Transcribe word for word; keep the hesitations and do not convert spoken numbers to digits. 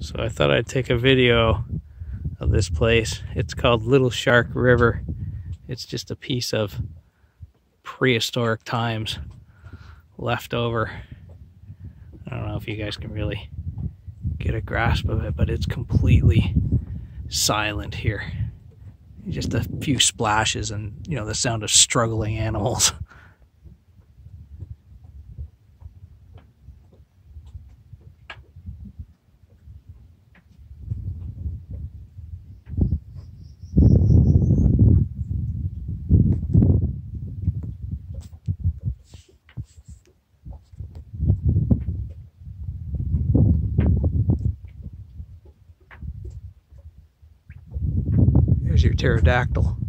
So I thought I'd take a video of this place. It's called Little Shark River. It's just a piece of prehistoric times left over. I don't know if you guys can really get a grasp of it, but it's completely silent here. Just a few splashes and, you know, the sound of struggling animals. Here's your pterodactyl.